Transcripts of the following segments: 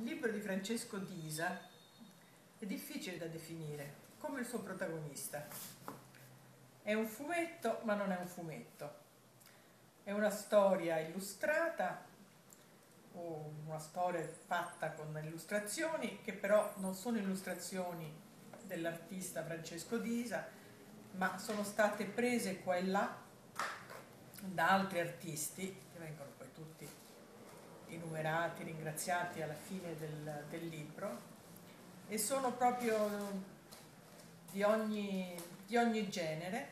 Il libro di Francesco Disa è difficile da definire, come il suo protagonista. È un fumetto, ma non è un fumetto. È una storia illustrata, o una storia fatta con illustrazioni, che però non sono illustrazioni dell'artista Francesco Disa, ma sono state prese qua e là da altri artisti, che vengono poi tutti enumerati, ringraziati alla fine del libro, e sono proprio di ogni genere,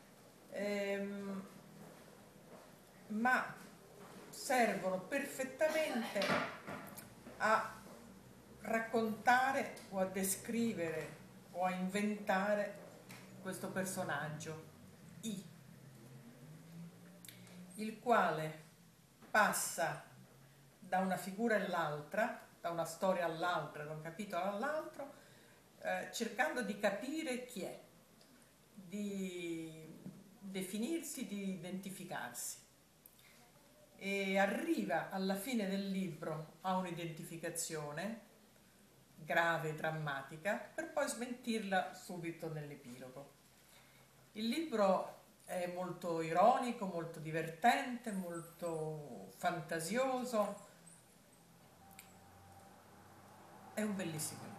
ma servono perfettamente a raccontare o a descrivere o a inventare questo personaggio, I, il quale passa da una figura all'altra, da una storia all'altra, da un capitolo all'altro, cercando di capire chi è, di definirsi, di identificarsi. E arriva alla fine del libro a un'identificazione grave e drammatica, per poi smentirla subito nell'epilogo. Il libro è molto ironico, molto divertente, molto fantasioso. È un bellissimo libro.